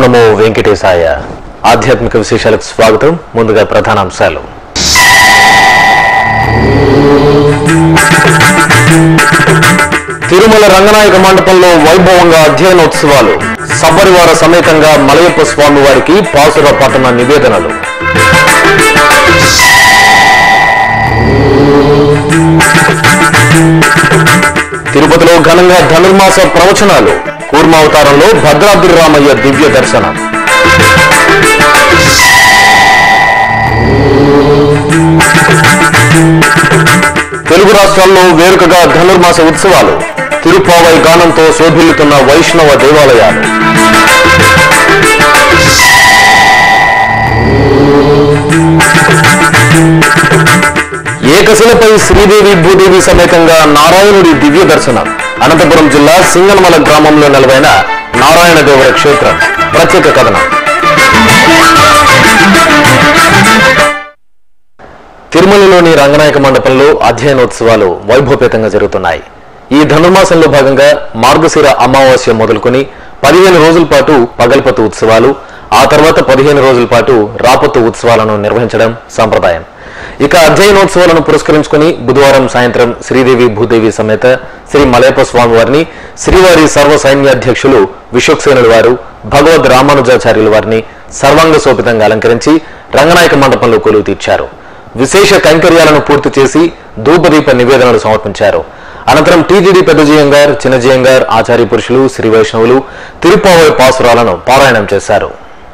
నమో వెంకటేశాయ. ఆధ్యాత్మిక విశేషాలకు స్వాగతం. ముందుగా ప్రధానాంశాలు. తిరుమల రంగనాయక మండపంలో వైభవంగా అధ్యయనోత్సవాలు. సపరివార సమేతంగా మలయప్ప స్వామి వారికి పాసుర పఠన నివేదనలు. తిరుపతిలో ఘనంగా ధనుర్మాస ప్రవచనాలు. కూర్మావతారంలో భద్రాద్రి రామయ్య దివ్య దర్శనం. తెలుగు రాష్ట్రాల్లో వేడుకగా ధనుర్మాస ఉత్సవాలు. తిరుపావై గానంతో శోభిల్లుతున్న వైష్ణవ దేవాలయాలు. ఏకశిలపై శ్రీదేవి భూదేవి సమేతంగా నారాయణుడి దివ్య దర్శనం. అనంతపురం జిల్లా సింగనమల గ్రామంలో నెలవైన నారాయణ దేవర క్షేత్రం. ప్రత్యేక కథనం. తిరుమలలోని రంగనాయక మండపంలో అధ్యయనోత్సవాలు వైభవపేతంగా జరుగుతున్నాయి. ఈ ధనుర్మాసంలో భాగంగా మార్గశిర అమావాస్య మొదలుకొని 15 రోజుల పాటు పగల్పత్తు ఉత్సవాలు, ఆ తర్వాత 15 రోజుల పాటు రాపత్తు ఉత్సవాలను నిర్వహించడం సంప్రదాయం. ఇక అధ్యయనోత్సవాలను పురస్కరించుకుని బుధవారం సాయంత్రం శ్రీదేవి భూదేవి సమేత శ్రీ మలయప్ప స్వామి వారిని శ్రీవారి సర్వ సైన్యాధ్యక్షులు విశ్వక్సేనుల వారు భగవద్ రామానుజాచార్యుల వారిని సర్వాంగ శోభితంగా అలంకరించి రంగనాయక మండపంలో కొలువు తీర్చారు. విశేష కైంకర్యాలను పూర్తి చేసి ధూపదీప నివేదనలు సమర్పించారు. అనంతరం టీటీడీ పెద్దజీయంగార్, చిన్నజీయంగార్, ఆచార్య పురుషులు, శ్రీ వైష్ణవులు తిరుపావై పాసురాలను పారాయణం చేశారు.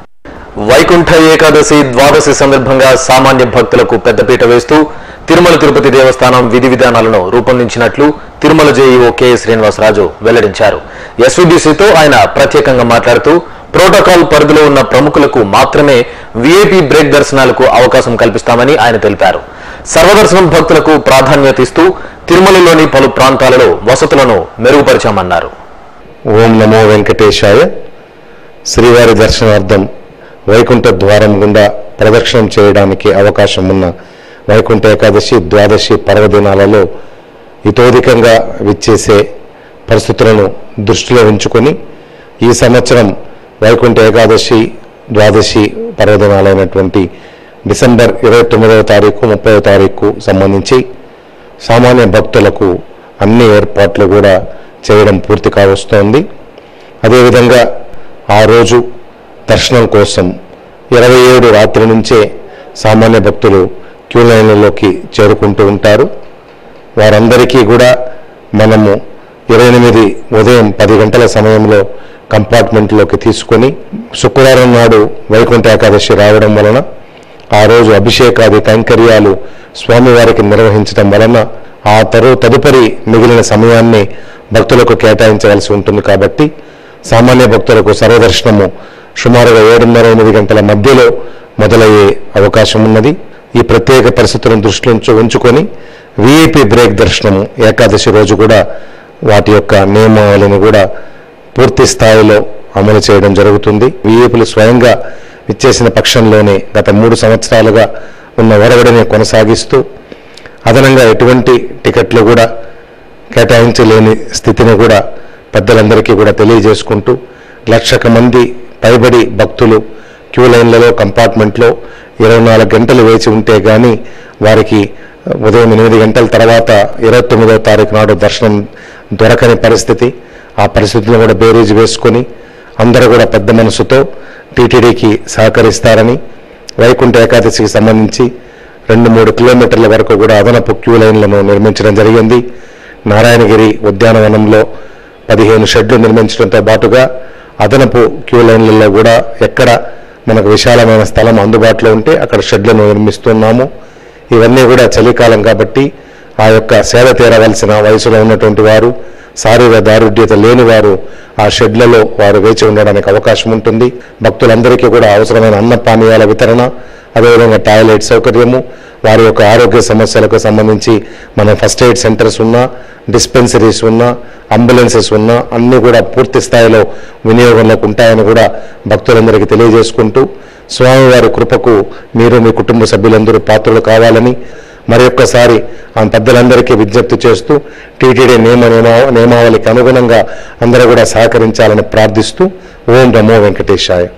వైకుంఠ ఏకాదశి, ద్వాదశి సందర్భంగా సామాన్య భక్తులకు పెద్దపీట వేస్తూ తిరుమల తిరుపతి దేవస్థానం విధి విధానాలను రూపొందించినట్లు తిరుమల జేఈఓ కె శ్రీనివాసరాజు వెల్లడించారు. ఎస్వీబీసీతో ఆయన ప్రత్యేకంగా మాట్లాడుతూ ప్రోటోకాల్ పరిధిలో ఉన్న ప్రముఖులకు మాత్రమే వీఐపీ బ్రేక్ దర్శనాలకు అవకాశం కల్పిస్తామని ఆయన తెలిపారు. సర్వదర్శనం భక్తులకు ప్రాధాన్యత ఇస్తూ తిరుమలలోని పలు ప్రాంతాలలో వసతులను మెరుగుపరిచామన్నారు. ఓం నమో వెంకటేశాయ. శ్రీవారి దర్శనార్థం వైకుంఠ ద్వారం గుండా ప్రదక్షిణం చేయడానికి అవకాశం ఉన్న వైకుంఠ ఏకాదశి, ద్వాదశి పర్వదినాలలో ఇతోధికంగా విచ్చేసే పరిస్థితులను దృష్టిలో ఉంచుకొని ఈ సంవత్సరం వైకుంఠ ఏకాదశి, ద్వాదశి పర్వదినాలైనటువంటి డిసెంబర్ 29వ తారీఖు, 30వ తారీఖు సంబంధించి సామాన్య భక్తులకు అన్ని ఏర్పాట్లు కూడా చేయడం పూర్తి కావస్తోంది. అదేవిధంగా ఆ రోజు దర్శనం కోసం 27 రాత్రి నుంచే సామాన్య భక్తులు క్యూ లైన్లలోకి చేరుకుంటూ ఉంటారు. వారందరికీ కూడా మనము 28 ఉదయం 10 గంటల సమయంలో కంపార్ట్మెంట్లోకి తీసుకొని శుక్రవారం నాడు వైకుంఠ ఏకాదశి రావడం వలన ఆ రోజు అభిషేకాది కైంకర్యాలు స్వామివారికి నిర్వహించడం వలన ఆ తదుపరి మిగిలిన సమయాన్ని భక్తులకు కేటాయించవలసి ఉంటుంది. కాబట్టి సామాన్య భక్తులకు సర్వదర్శనము సుమారుగా 7:30-8 గంటల మధ్యలో మొదలయ్యే అవకాశం ఉన్నది. ఈ ప్రత్యేక పరిస్థితులను దృష్టిలో ఉంచుకొని వీఐపీ బ్రేక్ దర్శనము ఏకాదశి రోజు కూడా వాటి యొక్క నియమావళిని కూడా పూర్తి స్థాయిలో అమలు చేయడం జరుగుతుంది. వీఐపీలు స్వయంగా ఇచ్చేసిన పక్షంలోనే గత 3 సంవత్సరాలుగా ఉన్న ఒరవడిని కొనసాగిస్తూ అదనంగా ఎటువంటి టికెట్లు కూడా కేటాయించలేని స్థితిని కూడా పెద్దలందరికీ కూడా తెలియజేసుకుంటూ 1,00,000 మంది పైబడి భక్తులు క్యూ లైన్లలో కంపార్ట్మెంట్లో 24 గంటలు వేచి ఉంటే కానీ వారికి ఉదయం 8 గంటల తర్వాత 29వ తారీఖు నాడు దర్శనం దొరకని పరిస్థితి. ఆ పరిస్థితులను కూడా బేరీజు వేసుకొని అందరూ కూడా పెద్ద మనసుతో టీటీడీకి సహకరిస్తారని, వైకుంఠ ఏకాదశికి సంబంధించి 2-3 కిలోమీటర్ల వరకు కూడా అదనపు క్యూ లైన్లను నిర్మించడం జరిగింది. నారాయణగిరి ఉద్యానవనంలో 15 షెడ్లు నిర్మించడంతో పాటుగా అదనపు క్యూ లైన్లలో కూడా ఎక్కడ మనకు విశాలమైన స్థలం అందుబాటులో ఉంటే అక్కడ షెడ్లను నిర్మిస్తున్నాము. ఇవన్నీ కూడా చలికాలం కాబట్టి ఆ యొక్క సేద తీరవలసిన వయసులో ఉన్నటువంటి వారు, శారీరక దారుఢ్యత లేని వారు ఆ షెడ్లలో వారు వేచి ఉండడానికి అవకాశం ఉంటుంది. భక్తులందరికీ కూడా అవసరమైన అన్న పానీయాల వితరణ, అదేవిధంగా టాయిలెట్ సౌకర్యము, వారి యొక్క ఆరోగ్య సమస్యలకు సంబంధించి మన ఫస్ట్ ఎయిడ్ సెంటర్స్ ఉన్నా, డిస్పెన్సరీస్ ఉన్నా, అంబులెన్సెస్ ఉన్నా అన్నీ కూడా పూర్తి స్థాయిలో వినియోగంలోకి ఉంటాయని కూడా భక్తులందరికీ తెలియజేసుకుంటూ స్వామివారి కృపకు మీరు మీ కుటుంబ సభ్యులందరూ పాత్రలు కావాలని మరొక్కసారి ఆ పెద్దలందరికీ విజ్ఞప్తి చేస్తూ టీటీడీ నియమావళికి అనుగుణంగా అందరూ కూడా సహకరించాలని ప్రార్థిస్తూ ఓం నమో వెంకటేశాయ.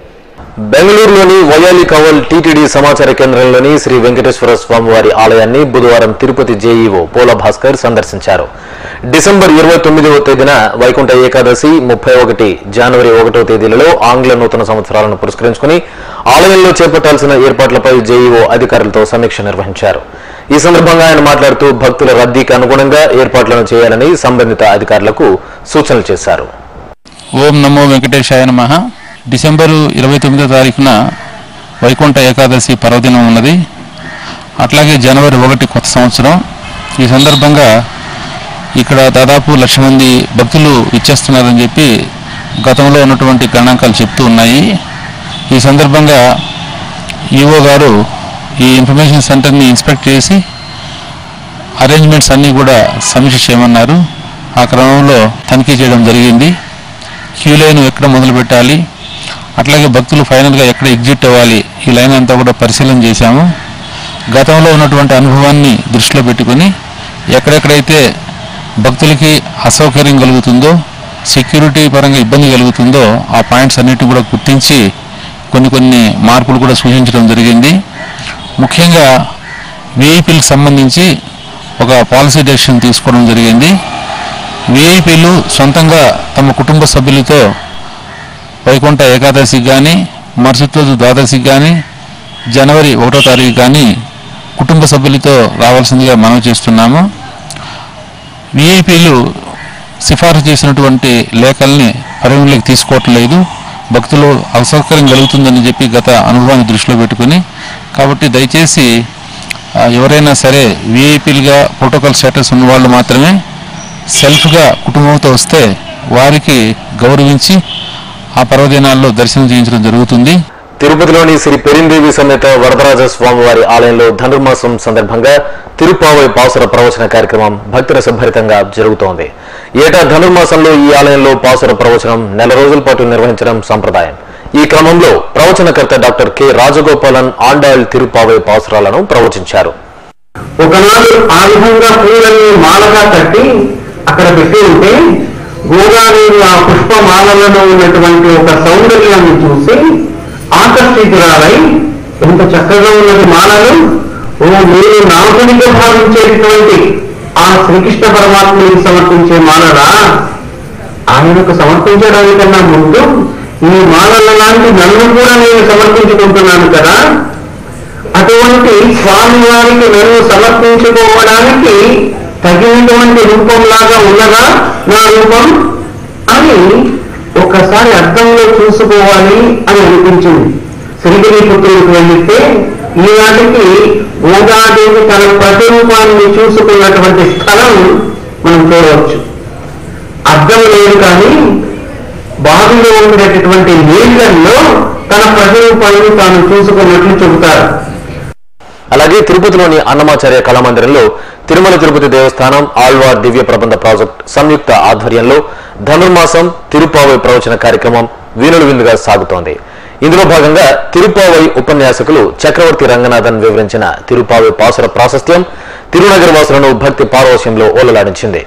బెంగళూరులోని వయాలి కవల్ టీటీడీ సమాచార కేంద్రంలోని శ్రీ వెంకటేశ్వర స్వామివారి ఆలయాన్ని బుధవారం తిరుపతి జేఈఓ పోల భాస్కర్ సందర్శించారు. డిసెంబర్ 29వ తేదీన వైకుంఠ ఏకాదశి, 31 జనవరి 1వ తేదీలలో ఆంగ్ల నూతన సంవత్సరాలను పురస్కరించుకుని ఆలయంలో చేపట్టాల్సిన ఏర్పాట్లపై జేఈఓ అధికారులతో సమీక్ష నిర్వహించారు. ఈ సందర్భంగా ఆయన మాట్లాడుతూ భక్తుల రద్దీకి అనుగుణంగా ఏర్పాట్లను చేయాలని సంబంధిత అధికారులకు సూచనలు చేశారు. ఓం నమో వెంకటేశాయ నమః. డిసెంబరు 29వ తారీఖున వైకుంఠ ఏకాదశి పర్వదినం ఉన్నది. అట్లాగే జనవరి 1 కొత్త సంవత్సరం. ఈ సందర్భంగా ఇక్కడ దాదాపు 1,00,000 మంది భక్తులు ఇచ్చేస్తున్నారని చెప్పి గతంలో ఉన్నటువంటి గణాంకాలు చెప్తూ ఉన్నాయి. ఈ సందర్భంగా ఈఓ గారు ఈ ఇన్ఫర్మేషన్ సెంటర్ని ఇన్స్పెక్ట్ చేసి అరేంజ్మెంట్స్ అన్నీ కూడా సమీక్ష చేయమన్నారు. ఆ క్రమంలో తనిఖీ చేయడం జరిగింది. క్యూ లైన్ ఎక్కడ మొదలు పెట్టాలి, అట్లాగే భక్తులు ఫైనల్గా ఎక్కడ ఎగ్జిట్ అవ్వాలి, ఈ లైన్ అంతా కూడా పరిశీలన చేశాము. గతంలో ఉన్నటువంటి అనుభవాన్ని దృష్టిలో పెట్టుకుని ఎక్కడెక్కడైతే భక్తులకి అసౌకర్యం కలుగుతుందో, సెక్యూరిటీ పరంగా ఇబ్బంది కలుగుతుందో ఆ పాయింట్స్ అన్నిటిని కూడా గుర్తించి కొన్ని మార్పులు కూడా సూచించడం జరిగింది. ముఖ్యంగా విఐపీలకు సంబంధించి ఒక పాలసీ డెసిషన్ తీసుకోవడం జరిగింది. విఐపీలు సొంతంగా తమ కుటుంబ సభ్యులతో వైకుంఠ ఏకాదశికి కానీ, మరుసటి రోజు ద్వాదశికి కానీ, జనవరి 1వ తారీఖు కానీ కుటుంబ సభ్యులతో రావాల్సిందిగా మనవి చేస్తున్నాము. విఐపీలు సిఫారసు చేసినటువంటి లేఖల్ని పరిగణలోకి తీసుకోవటం లేదు. భక్తులు అసౌకర్యం కలుగుతుందని చెప్పి గత అనుభవాన్ని దృష్టిలో పెట్టుకుని, కాబట్టి దయచేసి ఎవరైనా సరే విఐపీలుగా ప్రోటోకాల్ స్టేటస్ ఉన్న వాళ్ళు మాత్రమే సెల్ఫ్గా కుటుంబంతో వస్తే వారికి గౌరవించి ఆ పర్వదినాల్లో దర్శనం చేయించడం జరుగుతుంది. తిరుపతిలోని శ్రీ పెరిందేవి సమేత వరదరాజ స్వామివారి ఆలయంలో ధనుర్మాసం సందర్భంగా తిరుపావై పాసుర ప్రవచన కార్యక్రమం భక్తిరసభరితంగా జరుగుతోంది. ఏటా ధనుర్మాసంలో ఈ ఆలయంలో పాసుర ప్రవచనం 4 రోజుల పాటు నిర్వహించడం సంప్రదాయం. ఈ క్రమంలో ప్రవచనకర్త డాక్టర్ కె రాజగోపాలన్ ఆండాళ్ తిరుపావై పాసురాలను ప్రవచించారు. ఒకనాడు ఆ విధంగా పూలని మాలగా కట్టి అక్కడ పెట్టి ఉంటే గోదాదేవి ఆ పుష్పమాలలో ఉన్నటువంటి ఒక సౌందర్యాన్ని చూసి ఆకర్షితురాలై, ఎంత చక్కగా ఉన్నది మాలలు, మీరు నాకునిగా భావించేటటువంటి ఆ శ్రీకృష్ణ పరమాత్మని సమర్పించే మాలరా, ఆయనకు సమర్పించడానికన్నా ముందు ఈ మాలల లాంటి నన్ను కూడా నేను సమర్పించుకుంటున్నాను కదా, అటువంటి స్వామి వారికి నన్ను సమర్పించుకోవడానికి తగినటువంటి రూపంలాగా ఉన్నదా నా రూపం అని ఒక్కసారి అర్థంలో చూసుకోవాలి అని అనిపించింది. శ్రీగిరి పుత్రులకు వెళ్తే ఈనాటికి గోదాదేవి తన ప్రతిరూపాన్ని చూసుకున్నటువంటి స్థలం మనం చూడవచ్చు. అర్థం లేదు కానీ బావిలో ఉండేటటువంటి నీళ్లలో తన ప్రతిరూపాన్ని తాను చూసుకున్నట్లు చెబుతారు. అలాగే తిరుపతిలోని అన్నమాచార్య కళామందిరంలో తిరుమల తిరుపతి దేవస్థానం ఆళ్వార్ దివ్య ప్రబంధ ప్రాజెక్ట్ సంయుక్త ఆధ్వర్యంలో ధనుర్మాసం తిరుపావై ప్రవచన కార్యక్రమం వీణుల విందుగా సాగుతోంది. ఇందులో భాగంగా తిరుపావై ఉపన్యాసకులు చక్రవర్తి రంగనాథన్ వివరించిన తిరుపావై పాసుర ప్రాశస్త్యం తిరునగర్ వాసులను భక్తి పారవశ్యంలో ఓలలాడించింది.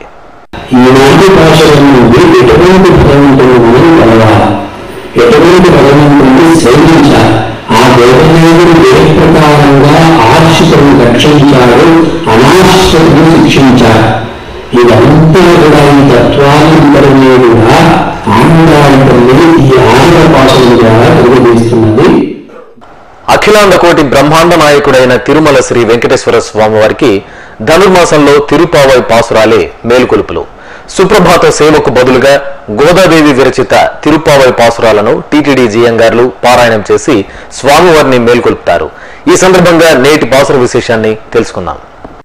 ఆ దేవదేవుడు ఏ ప్రకారంగా ఆశ్రితను రక్షించాడు, అనాశ్రితను శిక్షించాడు. ఇదంతా కూడా ఈ తత్వానంతరమే కూడా ఆనందాన్ని ఈ ఆనంద పాశం ద్వారా తెలియజేస్తున్నది. అఖిలాండ కోటి బ్రహ్మాండ నాయకుడైన తిరుమల శ్రీ వెంకటేశ్వర స్వామి వారికి ధనుర్మాసంలో తిరుపావై పాసురాలే మేలుకొలుపులు. సుప్రభాత సేవకు బదులుగా గోదాదేవి విరచిత తిరుపావై పాసురాలను టీటీడీ జీఎంగార్లు పారాయణం చేసి స్వామివారిని మేల్కొల్పుతారు. ఈ సందర్భంగా నేటి పాసుర విశేషాన్ని తెలుసుకుందాం.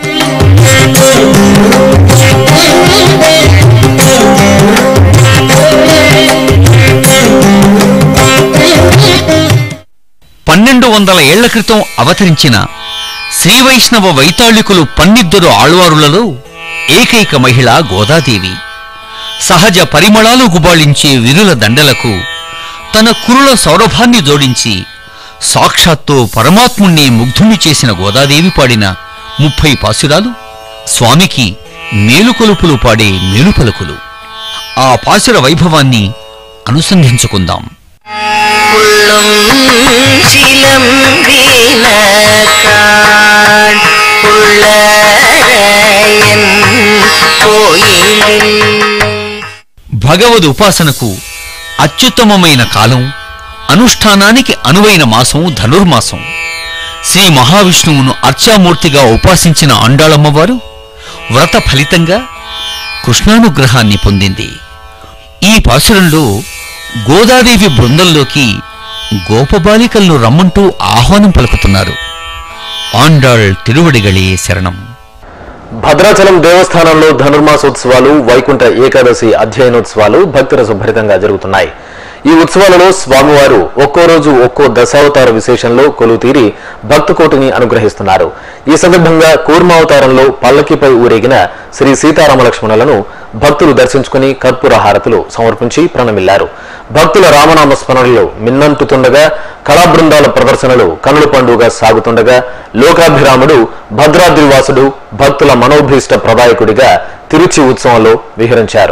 ఏళ్ల క్రితం అవతరించిన శ్రీవైష్ణవ వైతాళికులు 12 ఆళ్వారులలో ఏకైక మహిళ గోదాదేవి. సహజ పరిమళాలు గుబాళించే విరుల దండలకు తన కురుల సౌరభాన్ని జోడించి సాక్షాత్తు పరమాత్ముణ్ణి ముగ్ధుణ్ణి చేసిన గోదాదేవి పాడిన 30 పాసురాలు స్వామికి మేలుకొలుపులు పాడే మేలుపలుకులు. ఆ పాసుర వైభవాన్ని అనుసంధించుకుందాం. భగవద్ ఉపాసనకు అత్యుత్తమమైన కాలం, అనుష్ఠానానికి అనువైన మాసం ధనుర్మాసం. శ్రీ మహావిష్ణువును అర్చామూర్తిగా ఉపాసించిన ఆండాళమ్మవారు వ్రత ఫలితంగా కృష్ణానుగ్రహాన్ని పొందింది. ఈ పాసురంలో గోదాదేవి బృందంలోకి గోపబాలికలను రమ్మంటూ ఆహ్వానం పలుకుతున్నారు. ఆండాళ్ తిరువడిగళే శరణం. భద్రాచలం దేవస్థానంలో ధనుర్మాసోత్సవాలు, వైకుంఠ ఏకాదశి అధ్యయనోత్సవాలు భక్తిరసభరితంగా జరుగుతున్నాయి. ఈ ఉత్సవాలలో స్వామివారు ఒక్కో రోజు ఒక్కో దశావతార విశేషంలో కొలువుతీరి భక్తకోటిని అనుగ్రహిస్తున్నారు. ఈ సందర్భంగా కూర్మావతారంలో పల్లకిపై ఊరేగిన శ్రీ సీతారామలక్ష్మణులను భక్తులు దర్శించుకుని కర్పూర హారతులు సమర్పించి ప్రణమిల్లారు. భక్తుల రామనామ స్మరణలు మిన్నంటుతుండగా, కళాబృందాల ప్రదర్శనలు కనుల పండుగగా సాగుతుండగా, లోకాభిరాముడు భద్రాద్రివాసుడు భక్తుల మనోభీష్ట ప్రదాయకుడిగా తిరుచి ఉత్సవంలో విహరించారు.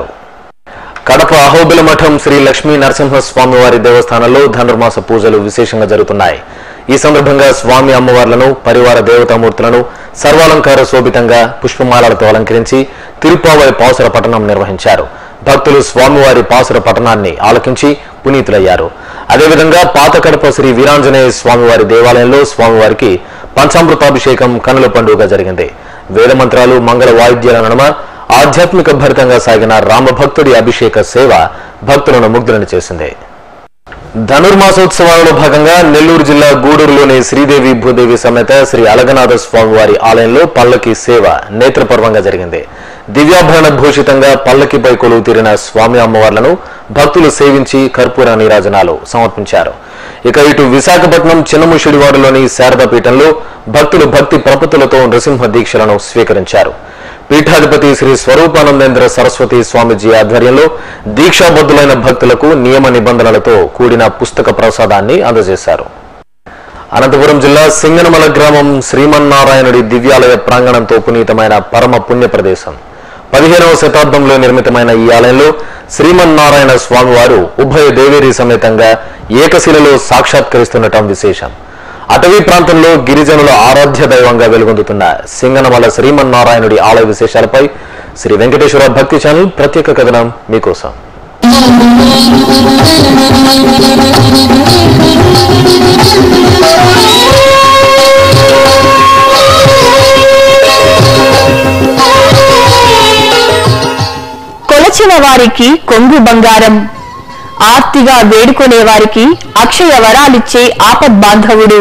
కడప అహోబిల మఠం శ్రీ లక్ష్మీ నరసింహస్వామివారి దేవస్థానంలో ధనుర్మాస పూజలు విశేషంగా జరుగుతున్నాయి. ఈ సందర్భంగా స్వామి అమ్మవార్లను, పరివార దేవతామూర్తులను సర్వాలంకార శోభితంగా పుష్పమాలలతో అలంకరించి తిరుపావై పాసుర పఠనం నిర్వహించారు. భక్తులు స్వామివారి పాసుర పఠనాన్ని ఆలకించి పునీతులయ్యారు. అదేవిధంగా పాత కడప శ్రీ వీరాంజనేయ స్వామివారి దేవాలయంలో స్వామివారికి పంచామృతాభిషేకం కనుల పండుగ జరిగింది. వేదమంత్రాలు, మంగళ వాయిద్యాల నడుమ ఆధ్యాత్మిక భరితంగా సాగిన రామభక్తుడి అభిషేక సేవ భక్తులను ముగ్ధులను చేసింది. ధనుర్మాసోత్సవాలలో భాగంగా నెల్లూరు జిల్లా గూడూరులోని శ్రీదేవి భూదేవి సమేత శ్రీ అలగనాథ స్వామివారి ఆలయంలో పల్లకి సేవ నేత్రపర్వంగా జరిగింది. దివ్యాభరణ భూషితంగా పల్లకిపై కొలువు తీరిన స్వామి అమ్మవార్లను భక్తులు సేవించి కర్పూర నీరాజనాలు సమర్పించారు. ఇక ఇటు విశాఖపట్నం చిన్నముషిడివాడలోని శారదాపీఠంలో భక్తులు భక్తి ప్రపత్తులతో నృసింహ దీక్షలను స్వీకరించారు. పీఠాధిపతి శ్రీ స్వరూపానందేంద్ర సరస్వతి స్వామిజీ ఆధ్వర్యంలో దీక్షాబద్ధులైన భక్తులకు నియమ నిబంధనలతో కూడిన పుస్తక ప్రసాదాన్ని అందజేశారు. అనంతపురం జిల్లా సింగనమల గ్రామం శ్రీమన్నారాయణుడి దివ్యాలయ ప్రాంగణంతో పునీతమైన పరమ పుణ్య ప్రదేశం. 15వ శతాబ్దంలో నిర్మితమైన ఈ ఆలయంలో శ్రీమన్నారాయణ స్వామివారు ఉభయ దేవేరి సమేతంగా ఏకశిలలో సాక్షాత్కరిస్తుండటం విశేషం. అటవీ ప్రాంతంలో గిరిజనుల ఆరాధ్య దైవంగా వెలుగొందుతున్న సింగనమల శ్రీమన్నారాయణుడి ఆలయ విశేషాలపై శ్రీ వెంకటేశ్వర భక్తి ఛానల్ ప్రత్యేక కథనం మీకోసం. కొలచిన వారికి కొంగు బంగారం, ఆర్తిగా వేడుకునే వారికి అక్షయ వరాలిచ్చే ఆపద్బాంధవుడు,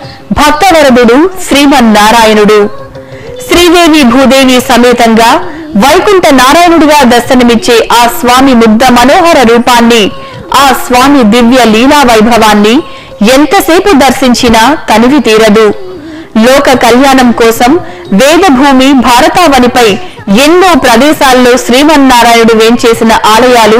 భక్తవరదుడు శ్రీమన్నారాయణుడు. శ్రీదేవి భూదేవి సమేతంగా వైకుంఠ నారాయణుడిగా దర్శనమిచ్చే ఆ స్వామి ముగ్ధ మనోహర రూపాన్ని, ఆ స్వామి దివ్య లీలా వైభవాన్ని ఎంతసేపు దర్శించినా తనివి తీరదు. లోక కళ్యాణం కోసం వేదభూమి భారతావనిపై ఎన్నో ప్రదేశాల్లో శ్రీమన్నారాయణుడు వేంచేసిన ఆలయాలు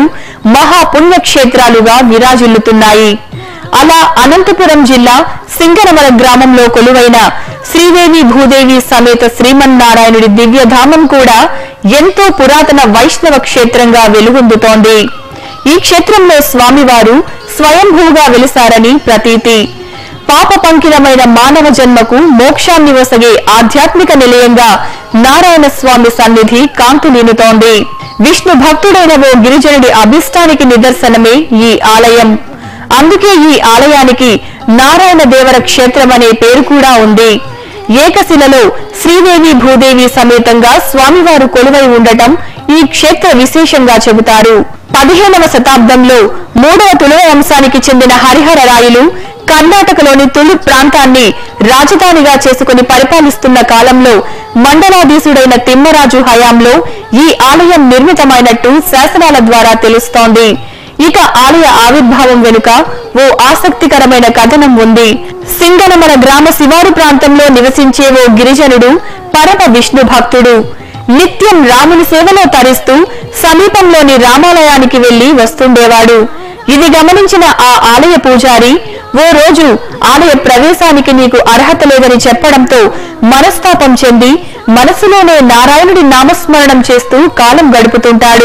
మహాపుణ్యక్షేత్రాలుగా విరాజిల్లుతున్నాయి. అలా అనంతపురం జిల్లా సింగనమల గ్రామంలో కొలువైన శ్రీదేవి భూదేవి సమేత శ్రీమన్నారాయణుడి దివ్యధామం కూడా ఎంతో పురాతన వైష్ణవ క్షేత్రంగా వెలుగొందుతోంది. ఈ క్షేత్రంలో స్వామివారు స్వయంభూగా వెలిసారని ప్రతీతి. పాప పంకిలమైన మానవ జన్మకు మోక్షాన్ని వసగే ఆధ్యాత్మిక నిలయంగా నారాయణ స్వామి సన్నిధి కాంతులీనుతోంది. విష్ణు భక్తుడైన ఓ గిరిజనుడి అభిష్టానికి నిదర్శనమే ఈ ఆలయం. అందుకే ఈ ఆలయానికి నారాయణ దేవర క్షేత్రం అనే పేరు కూడా ఉంది. ఏకశిలలో శ్రీదేవి భూదేవి సమేతంగా స్వామివారు కొలువై ఉండటం ఈ క్షేత్ర విశేషంగా చెబుతారు. 15వ శతాబ్దంలో 3వ తులువ వంశానికి చెందిన హరిహర రాయులు కర్ణాటకలోని తులు ప్రాంతాన్ని రాజధానిగా చేసుకుని పరిపాలిస్తున్న కాలంలో మండలాధీశుడైన తిమ్మరాజు హయాంలో ఈ ఆలయం నిర్మితమైనట్టు శాసనాల ద్వారా తెలుస్తోంది. ఇక ఆలయ ఆవిర్భావం వెనుక ఓ ఆసక్తికరమైన కథనం ఉంది. సింగనమల గ్రామ శివారు ప్రాంతంలో నివసించే ఓ గిరిజనుడు పరమ విష్ణు భక్తుడు. నిత్యం రాముని సేవలో తరిస్తూ సమీపంలోని రామాలయానికి వెళ్లి వస్తుండేవాడు. ఇది గమనించిన ఆ ఆలయ పూజారి ఓ రోజు ఆలయ ప్రవేశానికి నీకు అర్హత లేదని చెప్పడంతో మనస్తాపం చెంది మనసులోనే నారాయణుడి నామస్మరణం చేస్తూ కాలం గడుపుతుంటాడు.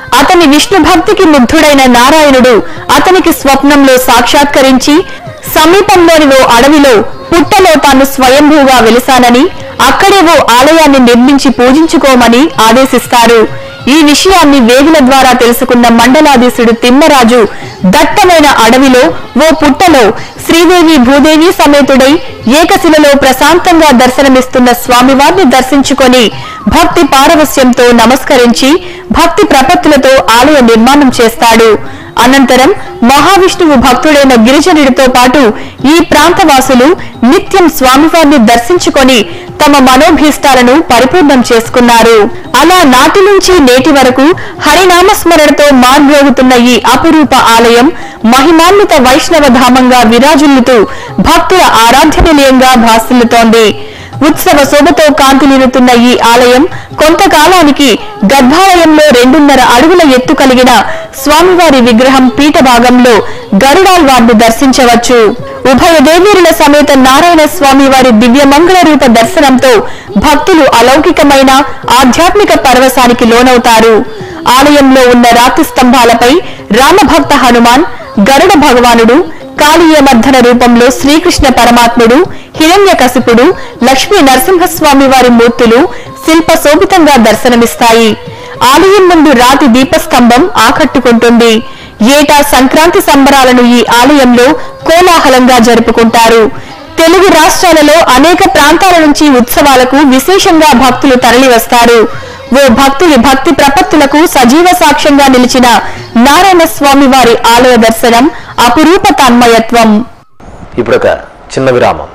అతని విష్ణు భక్తికి ముగ్ధుడైన నారాయణుడు అతనికి స్వప్నంలో సాక్షాత్కరించి సమీపంలోని ఓ అడవిలో పుట్టలో తాను స్వయంభూగా వెలిసానని అక్కడే ఓ ఆలయాన్ని నిర్మించి పూజించుకోమని ఆదేశిస్తారు. ఈ విషయాన్ని వేగుల ద్వారా తెలుసుకున్న మండలాధీశుడు తిమ్మరాజు దట్టమైన అడవిలో ఓ పుట్టలో శ్రీదేవి భూదేవి సమేతుడై ఏకశిలలో ప్రశాంతంగా దర్శనమిస్తున్న స్వామివారిని దర్శించుకొని భక్తి పారవస్యంతో నమస్కరించి భక్తి ప్రపత్తులతో ఆలయ నిర్మాణం చేస్తాడు. అనంతరం మహావిష్ణువు భక్తుడైన గిరిజనుడితో పాటు ఈ ప్రాంతవాసులు నిత్యం స్వామివారిని దర్శించుకొని తమ మనోభీష్టాలను పరిపూర్ణం చేసుకున్నారు. అలా నాటి నుంచి నేటి వరకు హరినామస్మరణతో మార్మోగుతున్న ఈ అపురూప ఆలయం మహిమాన్విత వైష్ణవ ధామంగా విరాజిల్లుతూ భక్తుల ఆరాధ్య నిలయంగా భాసిల్లుతోంది. ఉత్సవ శోభతో కాంతిలీనుతున్న ఈ ఆలయం కొంతకాలానికి గర్భాలయంలో 2.5 అడుగుల ఎత్తు కలిగిన స్వామివారి విగ్రహం పీఠ భాగంలో గరుడాల్వార్ను దర్శించవచ్చు. ఉభయ దేవీరుల సమేత నారాయణ స్వామి వారి దివ్యమంగళ రూప దర్శనంతో భక్తులు అలౌకికమైన ఆధ్యాత్మిక పరవశానికి లోనవుతారు. ఆలయంలో ఉన్న రాతి స్తంభాలపై రామభక్త హనుమాన్, గరుడ భగవానుడు, కాళీయమర్ధన రూపంలో శ్రీకృష్ణ పరమాత్ముడు, హిరణ్యకశిపుడు, లక్ష్మీ నరసింహస్వామి వారి మూర్తులు శిల్ప శోభితంగా దర్శనమిస్తాయి. ఆలయం ముందు రాతి దీపస్తంభం ఆకట్టుకుంటుంది. ఏటా సంక్రాంతి సంబరాలను ఈ ఆలయంలో కోలాహలంగా జరుపుకుంటారు. తెలుగు రాష్ట్రాలలో అనేక ప్రాంతాల నుంచి ఉత్సవాలకు విశేషంగా భక్తులు తరలివస్తారు. ఓ భక్తుని భక్తి ప్రపత్తులకు సజీవ సాక్ష్యంగా నిలిచిన నారాయణ స్వామి వారి ఆలయ దర్శనం అపురూప తన్మయత్వం. ఇప్పుడొక చిన్న విరామం.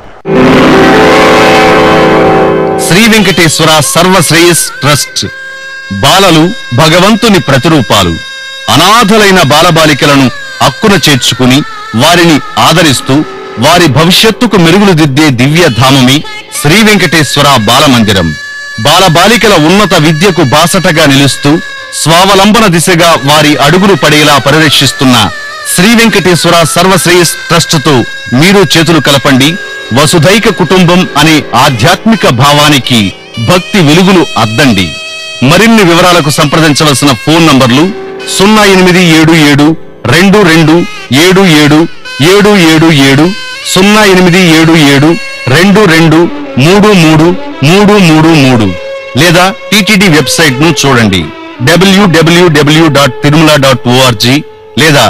శ్రీ వెంకటేశ్వర సర్వశ్రేయస్ ట్రస్ట్ బాలలు భగవంతుని ప్రతిరూపాలు. అనాథలైన బాలబాలికలను అక్కున చేర్చుకుని వారిని ఆదరిస్తూ వారి భవిష్యత్తుకు మెరుగులు దిద్దే దివ్య ధామమే శ్రీ వెంకటేశ్వర బాలమందిరం. బాలబాలికల ఉన్నత విద్యకు బాసటగా నిలుస్తూ స్వావలంబన దిశగా వారి అడుగులు పడేలా పరిరక్షిస్తున్న శ్రీ వెంకటేశ్వర సర్వశ్రేయస్ ట్రస్టుతో మీరు చేతులు కలపండి. వసుధైక కుటుంబం అనే ఆధ్యాత్మిక భావానికి భక్తి వెలుగులు అద్దండి. మరిన్ని వివరాలకు సంప్రదించవలసిన ఫోన్ నంబర్లు 0877 22 77 777, 0877 22 33 333 లేదా టిటిడి వెబ్సైట్ ను చూడండి www.tirumala.org లేదా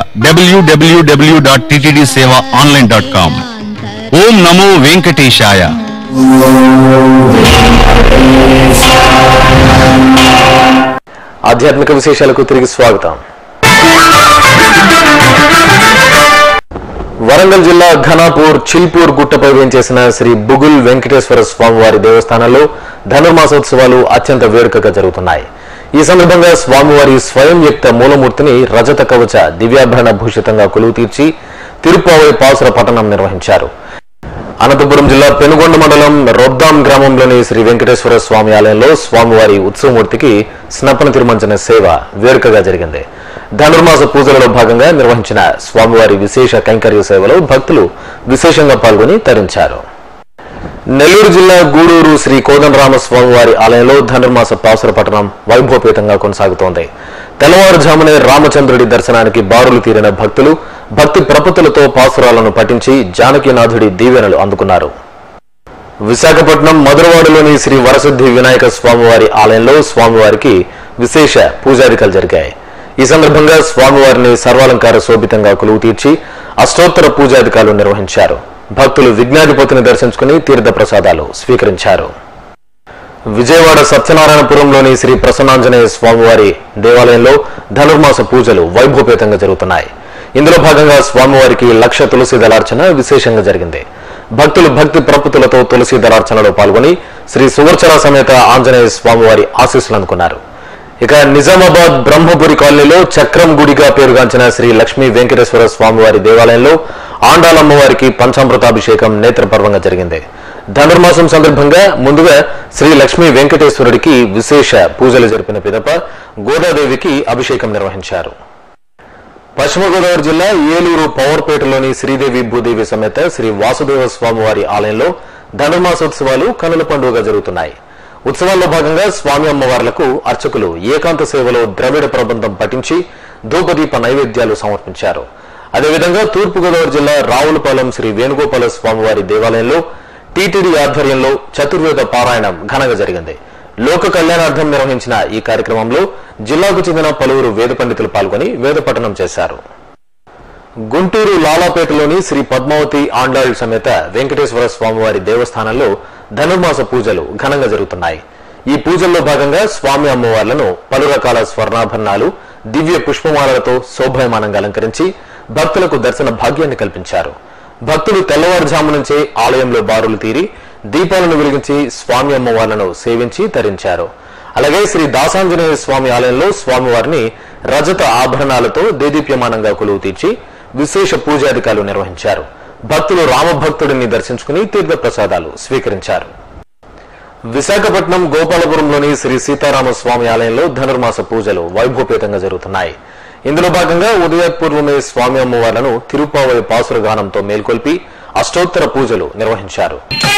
www.ttdsevaonline.com. ఓం నమో వెంకటేశాయ. ఆధ్యాత్మిక విశేషాలకు తిరిగి స్వాగతం. వరంగల్ జిల్లా ఘనాపూర్ చిల్పూర్ గుట్టపై వేంచేసిన శ్రీ బుగుల్ వెంకటేశ్వర స్వామివారి దేవస్థానంలో ధనుర్మాసోత్సవాలు అత్యంత వేడుకగా జరుగుతున్నాయి. ఈ సందర్భంగా స్వామివారి స్వయం వ్యక్త మూలమూర్తిని రజత కవచ దివ్యాభరణ భూషితంగా కొలువు తీర్చి తిరుప్పావై పాసుర పఠనం నిర్వహించారు. అనంతపురం జిల్లా పెనుగొండ మండలం రొద్దాం గ్రామంలోని శ్రీ వెంకటేశ్వర స్వామి ఆలయంలో స్వామివారి ఉత్సవమూర్తికి స్నపన తిరుమంజన సేవ వేడుకగా జరిగింది. ధనుర్మాస పూజలలో భాగంగా నిర్వహించిన స్వామివారి విశేష కైంకర్య సేవలో భక్తులు విశేషంగా పాల్గొని తరించారు. నెల్లూరు జిల్లా గూడూరు శ్రీ కోదండరామ స్వామివారి ఆలయంలో ధనుర్మాస పాసుర పఠనం వైభవపేతంగా కొనసాగుతోంది. తెల్లవారుజామునే రామచంద్రుడి దర్శనానికి బారులు తీరిన భక్తులు భక్తి ప్రపత్తులతో పాసురాలను పఠించి జానకీనాథుడి దీవెనలు అందుకున్నారు. విశాఖపట్నం మధురవాడలోని శ్రీ వరసిద్ధి వినాయక స్వామివారి ఆలయంలో స్వామివారికి విశేష పూజాధికాలు జరిగాయి. ఈ సందర్భంగా స్వామివారిని సర్వాలంకార శోభితంగా కొలువు తీర్చి అష్టోత్తర పూజాధికాలు నిర్వహించారు. భక్తులు విఘ్నాధిపతిని దర్శించుకుని తీర్థ ప్రసాదాలు స్వీకరించారు. విజయవాడ సత్యనారాయణపురంలోని శ్రీ ప్రసన్నాంజనేయ స్వామివారి దేవాలయంలో ధనుర్మాస పూజలు వైభవపేతంగా జరుగుతున్నాయి. ఇందులో భాగంగా స్వామివారికి 1,00,000 తులసి దళార్చన విశేషంగా జరిగింది. భక్తులు భక్తి ప్రపత్తులతో తులసి దళార్చనలో పాల్గొని శ్రీ సువర్చర సమేత ఆంజనేయ స్వామివారి ఆశీస్సులు అందుకున్నారు. ఇక నిజామాబాద్ బ్రహ్మపురి కాలనీలో చక్రం గుడిగా పేరుగాంచిన శ్రీ లక్ష్మీ వెంకటేశ్వర స్వామివారి దేవాలయంలో ఆండాలమ్మవారికి పంచామృతాభిషేకం నేత్రపర్వంగా జరిగింది. ధనుర్మాసం సందర్భంగా ముందుగా శ్రీ లక్ష్మీ వెంకటేశ్వరుడికి విశేష పూజలు జరిపిన పిదప గోదాదేవికి అభిషేకం నిర్వహించారు. పశ్చిమ గోదావరి జిల్లా ఏలూరు పవర్పేటలోని శ్రీదేవి భూదేవి సమేత శ్రీ వాసుదేవ స్వామివారి ఆలయంలో ధనుర్మాసోత్సవాలు కనుల పండుగగా జరుగుతున్నాయి. ఉత్సవాల్లో భాగంగా స్వామి అమ్మవార్లకు అర్చకులు ఏకాంత సేవలో ద్రవిడ ప్రబంధం పఠించి ధూపదీప నైవేద్యాలు సమర్పించారు. అదేవిధంగా తూర్పుగోదావరి జిల్లా రావులపాలెం శ్రీ వేణుగోపాల స్వామివారి దేవాలయంలో టీటీడీ ఆధ్వర్యంలో చతుర్వేద పారాయణం ఘనంగా జరిగింది. లోక కళ్యాణార్థం నిర్వహించిన ఈ కార్యక్రమంలో జిల్లాకు చెందిన పలువురు వేద పండితులు పాల్గొని వేద పఠనం చేశారు. గుంటూరు లాలాపేటలోని శ్రీ పద్మావతి ఆండాళ్ సమేత వెంకటేశ్వర స్వామివారి దేవస్థానంలో ధనుర్మాస పూజలు ఘనంగా జరుగుతున్నాయి. ఈ పూజల్లో భాగంగా స్వామి అమ్మవార్లను పలు రకాల స్వర్ణాభరణాలు, దివ్య పుష్పమాలలతో శోభాయమానంగా అలంకరించి భక్తులకు దర్శన భాగ్యాన్ని కల్పించారు. భక్తులు తెల్లవారుజాము నుంచే ఆలయంలో బారులు తీరి దీపాలను వెలిగించి స్వామి అమ్మవార్లను సేవించి తరించారు. అలాగే శ్రీ దాసాంజనేయ స్వామి ఆలయంలో స్వామివారిని రజత ఆభరణాలతో దేదీప్యమానంగా కొలువు తీర్చి విశేష పూజాధికారులు నిర్వహించారు. భక్తులు రామభక్తుడిని దర్శించుకుని తీర్థ ప్రసాదాలు స్వీకరించారు. విశాఖపట్నం గోపాలపురంలోని శ్రీ సీతారామస్వామి ఆలయంలో ధనుర్మాస పూజలు వైభవపేతంగా జరుగుతున్నాయి. ఇందులో భాగంగా ఉదయపూర్వమే స్వామి అమ్మవార్లను తిరుపావళి పాసుర గానంతో మేల్కొల్పి అష్టోత్తర పూజలు నిర్వహించారు.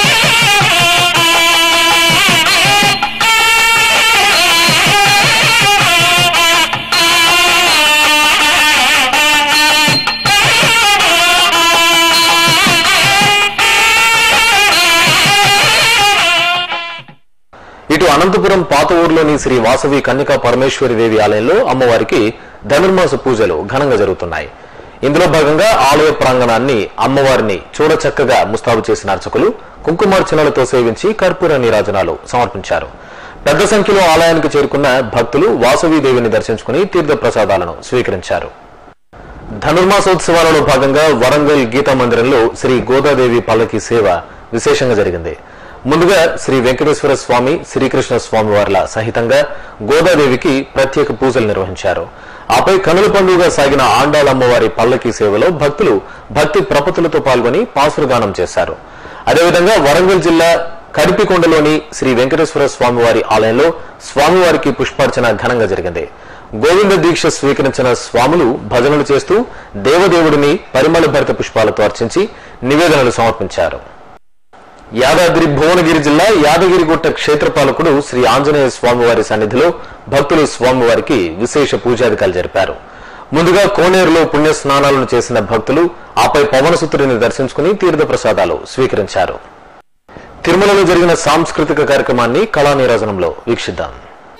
ఇటు అనంతపురం పాత ఊర్లోని శ్రీ వాసవి కన్యకా పరమేశ్వరి దేవి ఆలయంలో అమ్మవారికి ధనుర్మాస పూజలు ఘనంగా జరుగుతున్నాయి. ఇందులో భాగంగా ఆలయ ప్రాంగణాన్ని అమ్మవారిని చూడచక్కగా ముస్తాబు చేసిన అర్చకులు కుంకుమార్చనలతో సేవించి కర్పూర నీరాజనాలు సమర్పించారు. పెద్ద సంఖ్యలో ఆలయానికి చేరుకున్న భక్తులు వాసవీదేవిని దర్శించుకుని తీర్థ ప్రసాదాలను స్వీకరించారు. ధనుర్మాసోత్సవాలలో భాగంగా వరంగల్ గీతా మందిరంలో శ్రీ గోదాదేవి పల్లకి సేవ విశేషంగా జరిగింది. ముందుగా శ్రీ వెంకటేశ్వర స్వామి, శ్రీకృష్ణ స్వామి వార్ల సహితంగా గోదాదేవికి ప్రత్యేక పూజలు నిర్వహించారు. ఆపై కనుల పండుగగా సాగిన ఆండాళమ్మవారి పల్లకి సేవలో భక్తులు భక్తి ప్రపతులతో పాల్గొని పాసురగానం చేశారు. అదేవిధంగా వరంగల్ జిల్లా కడిపికొండలోని శ్రీ వెంకటేశ్వర స్వామివారి ఆలయంలో స్వామివారికి పుష్పార్చన ఘనంగా జరిగింది. గోవింద దీక్ష స్వీకరించిన స్వాములు భజనలు చేస్తూ దేవదేవుడిని పరిమళ భరిత పుష్పాలతో అర్చించి నివేదనలు సమర్పించారు. యాదాద్రి భువనగిరి జిల్లా యాదగిరిగుట్ట క్షేత్రపాలకుడు శ్రీ ఆంజనేయ స్వామివారి సన్నిధిలో భక్తులు స్వామివారికి విశేష పూజాధికాలు జరిపారు. ముందుగా కోనేరులో పుణ్య స్నానాలను చేసిన భక్తులు ఆపై పవనసుతుడిని దర్శించుకుని తీర్థ ప్రసాదాలు స్వీకరించారు. తిరుమలలో జరిగిన సాంస్కృతిక కార్యక్రమాన్ని కళా నీరాజనంలో వీక్షిద్దాం.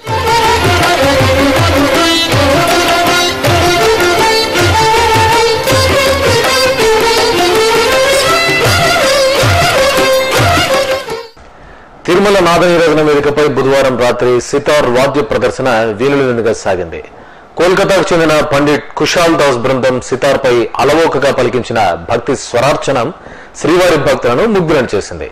తిరుమల నాదనీరాజన వేదికపై బుధవారం రాత్రి సితార్ వాద్య ప్రదర్శన వీలులేనిదిగా సాగింది. కోల్కతాకు చెందిన పండిట్ కుశాల్ దాస్ బృందం సితార్పై అలవోకగా పలికించిన భక్తి స్వరార్చనం శ్రీవారి భక్తులను ముగ్ధులను చేసింది.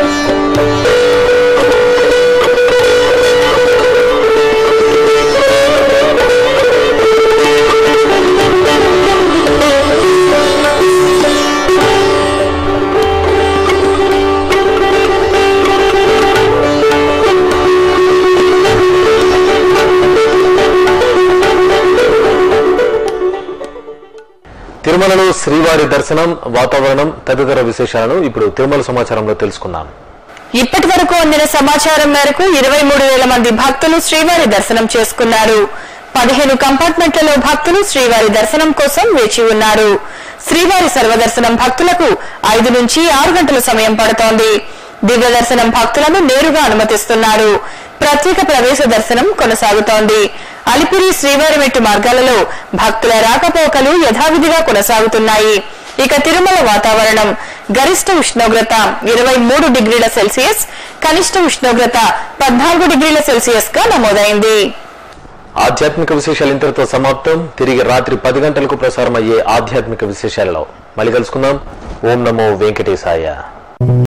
తిరుమలలో శ్రీవారి దర్శనం, వాతావరణం తదితర విశేషాలను ఇప్పుడు తిరుమల సమాచారంలో తెలుసుకుందాం. ఇప్పటి వరకు అందిన సమాచారం మేరకు 23,000 మంది భక్తులు శ్రీవారి దర్శనం చేసుకున్నారు. 15 కంపార్ట్మెంట్లలో భక్తులు శ్రీవారి దర్శనం కోసం వేచి ఉన్నారు. శ్రీవారి సర్వదర్శనం భక్తులకు 5 నుంచి 6 గంటల సమయం పడుతోంది. దివ్య దర్శనం భక్తులను నేరుగా అనుమతిస్తున్నారు. ప్రత్యేక ప్రవేశ దర్శనం కొనసాగుతోంది. అలిపిరి శ్రీవారి మెట్టు మార్గాలలో భక్తుల రాకపోకలు యథావిధిగా కొనసాగుతున్నాయి. ఇక తిరుమల వాతావరణం గరిష్ట ఉష్ణోగ్రత 23 డిగ్రీల సెల్సియస్, కనిష్ట ఉష్ణోగ్రత 14 డిగ్రీల సెల్సియస్ గా నమోదైంది. ఆధ్యాత్మిక విశేషాలు ఇంతటితో సమాప్తం. తిరిగి రాత్రి 10 గంటలకు ప్రసారం అయ్యే ఆధ్యాత్మిక విశేషాలలో మళ్ళీ కలుసుకుందాం. ఓం నమో వెంకటేశాయ.